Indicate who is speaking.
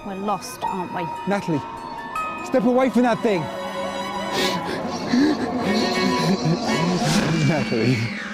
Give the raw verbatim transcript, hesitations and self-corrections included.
Speaker 1: We're lost, aren't we?
Speaker 2: Natalie, step away from that thing. Natalie.